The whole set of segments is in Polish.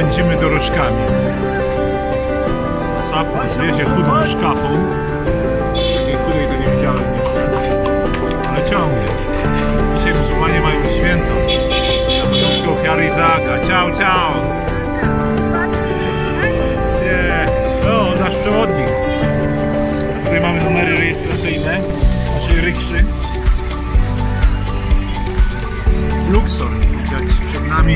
Rządzimy dorożkami. Safran zwiezie chudą szkapą. Takiej chudej to nie widziałem jeszcze. Ale ciągnie. Dzisiaj muzułmanie mają święto. Pamiątkę ofiary Izaaka. Ciao, ciao! Nie. O, nasz przewodnik. Tutaj mamy numery rejestracyjne naszej rykszy. Luxor. Widać przed nami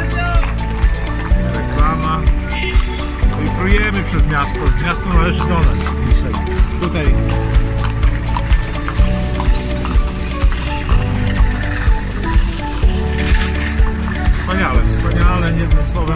reklama. No i prujemy przez miasto. Miasto należy do nas dzisiaj. Tutaj wspaniale, wspaniale, jednym słowem.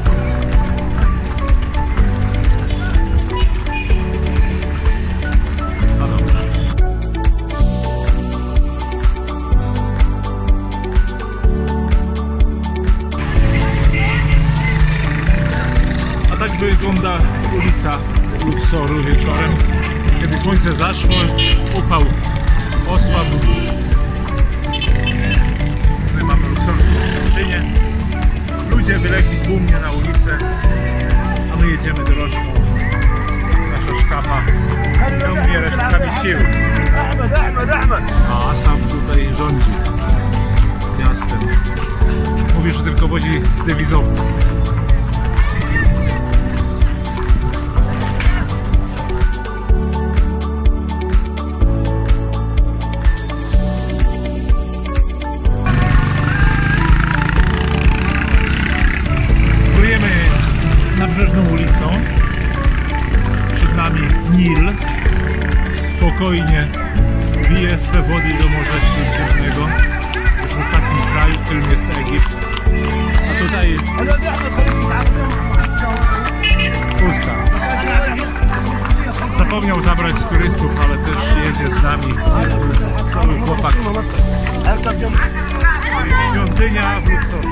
Tak wygląda ulica Luxoru wieczorem, kiedy słońce zaszło, upał osłabł. Tutaj mamy luksorską świątynię. Ludzie wylegli tłumnie na ulicę, a my jedziemy dorożką. Nasza sztaba ciągnie resztkami sił. A Asaf tutaj rządzi miastem. Mówi, że tylko wozi dewizowce. Nabrzeżną ulicą, przed nami Nil, spokojnie bije swe wody do Morza Śródziemnego. Już w ostatnim kraju, którym jest Egipt, a tutaj pusta. Zapomniał zabrać turystów, ale też jedzie z nami cały chłopak. Świątynia w Luxorze.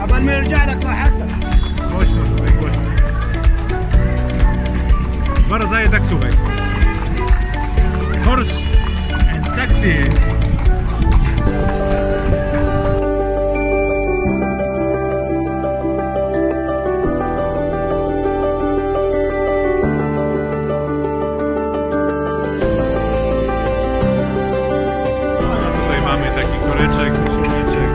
Głośno tutaj, głośno. Dwa rodzaje taksówek. Horse and taxi. Tutaj mamy taki koreczek, silniczek.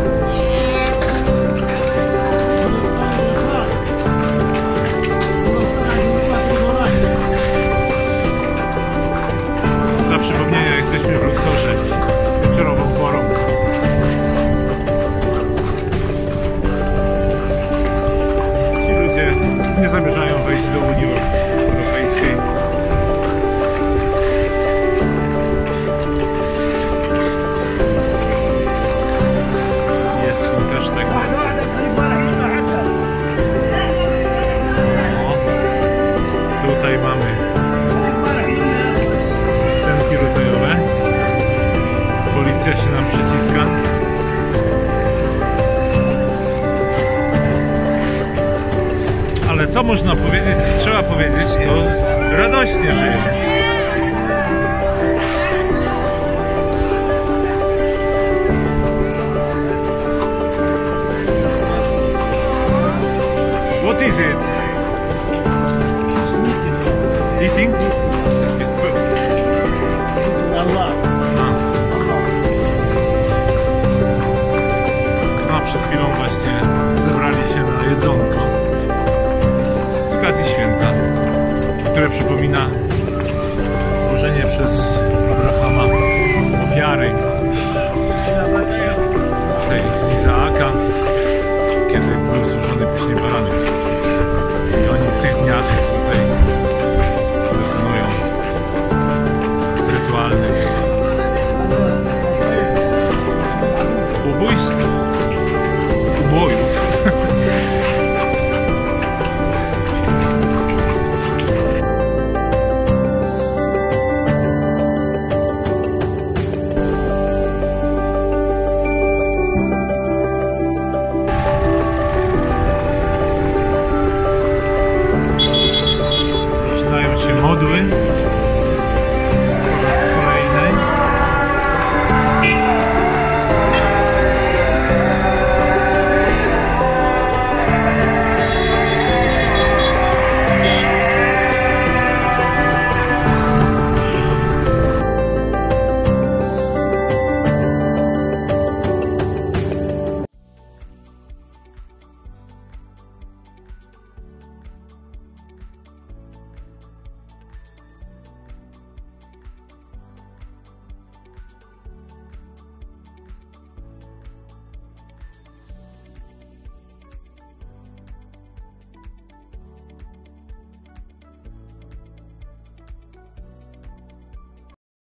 Dla przypomnienia, jesteśmy w Luxorze wieczorową porą. Ci ludzie nie zamierzają wejść do Unii Europejskiej. Jest im też tak. O, tutaj mamy rodzajowe. Policja się nam przyciska. Ale co można powiedzieć, trzeba powiedzieć, to radośnie żyje. What is it? Eating? No, przed chwilą właśnie zebrali się na jedzonko z okazji święta, które przypomina złożenie przez Abrahama ofiary tej z Izaaka, kiedy były złożone później barany. I oni w tych dniach tutaj dokonują rytualnych ubójstw, ubojów. Zaczynają się modły.